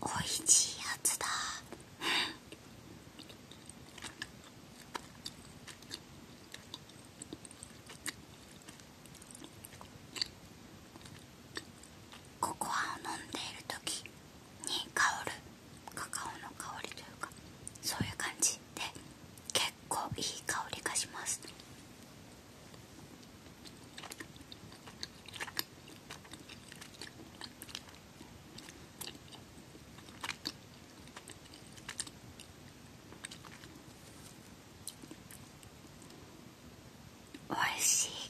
美味しいやつだ。ココアを飲んでいる時に香るカカオの香りというか、そういう感じで結構いい香りがします。美味しい。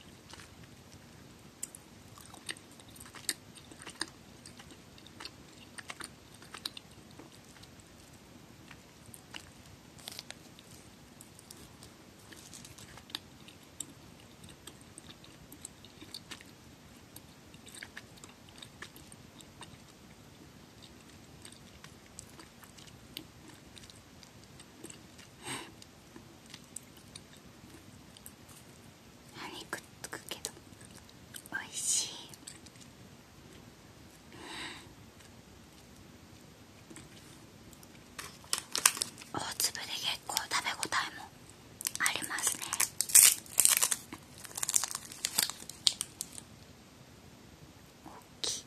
歯にくっつくけど美味しい。大粒で結構食べ応えもありますね。大きい。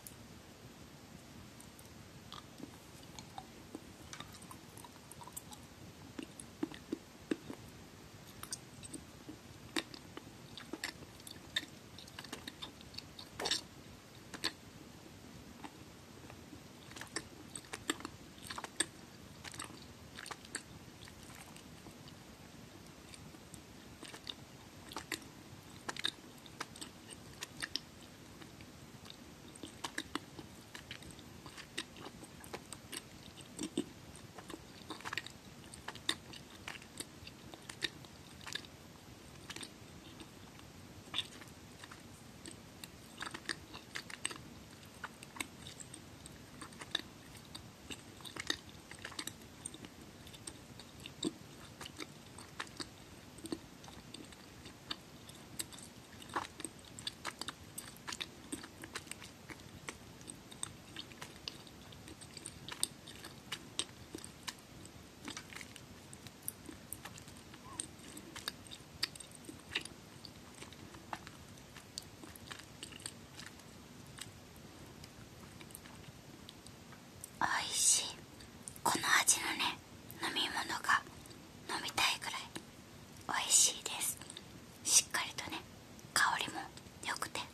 美味しい。この味のね、飲み物が飲みたいくらい美味しいです。しっかりとね、香りも良くて、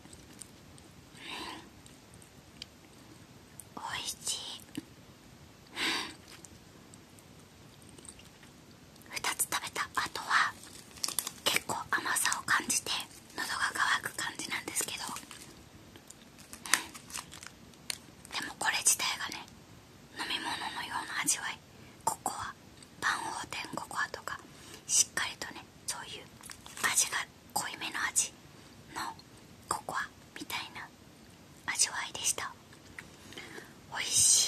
美味しい。2つ食べた後は結構甘さを感じて喉が渇く感じなんですけど、でもこれ自体がね、飲み物のような味わい。ココア、パンオーテンココアとかしっかりとね、そういう味が濃いめの味のココアみたいな味わいでした。美味しい。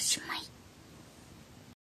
しまい。